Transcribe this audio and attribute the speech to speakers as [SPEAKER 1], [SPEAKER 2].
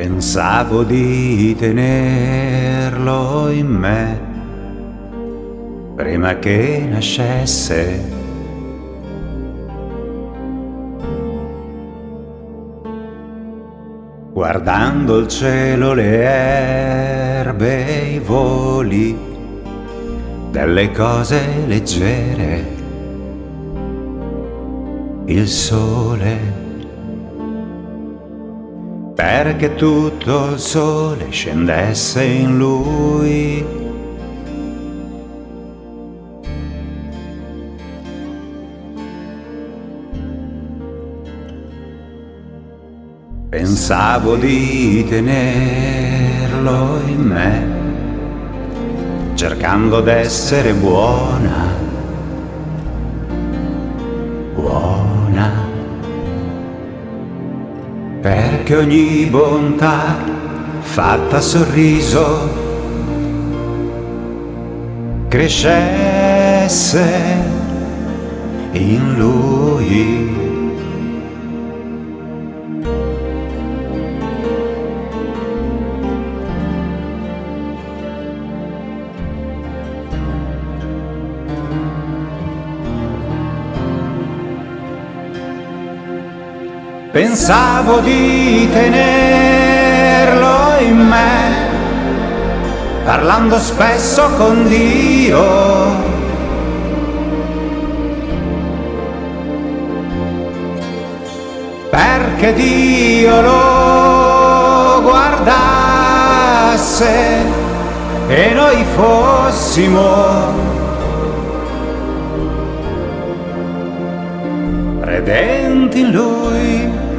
[SPEAKER 1] Pensavo di tenerlo in me prima che nascesse. Guardando il cielo, le erbe, i voli delle cose leggere, il sole, perché tutto il sole scendesse in lui. Pensavo di tenerlo in me, cercando d'essere buona, buona, perché ogni bontà fatta a sorriso crescesse in lui. Pensavo di tenerlo in me, parlando spesso con Dio, perché Dio lo guardasse e noi fossimo credenti in Lui.